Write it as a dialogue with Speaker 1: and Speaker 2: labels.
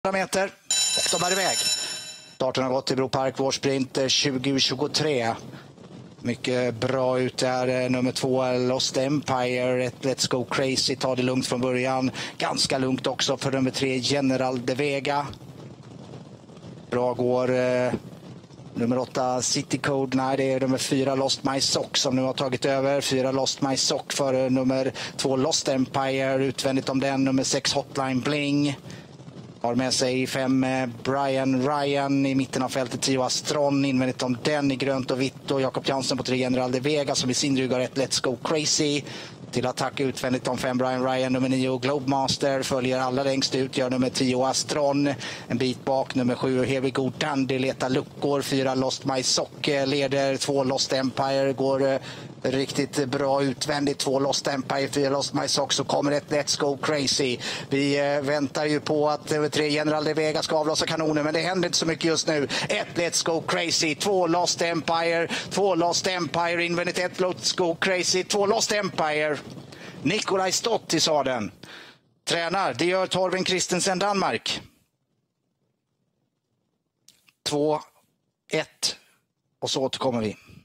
Speaker 1: meter och de är iväg. Starten har gått till Bro Park, vår sprint 2023. Mycket bra ut där. Nummer 2 Lost Empire, ett Let's Go Crazy, tar det lugnt från början. Ganska lugnt också för nummer 3 General de Vega. Bra går nummer 8 City Code, nej det är nummer 4 Lost My Sock som nu har tagit över. 4 Lost My Sock för nummer 2 Lost Empire, utvändigt om den nummer 6 Hotline Bling. Har med sig 5 Brian Ryan i mitten av fältet, 10 Astron invändigt om den i grönt och vitt, och Jakob Jansson på 3 General de Vega som i sin rygg har ett Let's Go Crazy. Till attack utvändigt om 5 Brian Ryan, nummer 9 Globemaster följer allra längst ut, gör nummer 10 Astron. En bit bak nummer 7 Here We Go Dandy letar luckor, 4 Lost My Sock leder, 2 Lost Empire går riktigt bra utvändigt, 2 Lost Empire, 4 Lost My Sock, så kommer ett Let's Go Crazy. Vi väntar ju på att 3 General de Vega ska avlossa kanoner, men det händer inte så mycket just nu. 1 Let's Go Crazy, 2 Lost Empire, 2 Lost Empire invändigt, 1 Let's Go Crazy, 2 Lost Empire. Nikolaj Stott i sadeln. Tränar, det gör Torben Christensen, Danmark. 2-1 och så återkommer vi.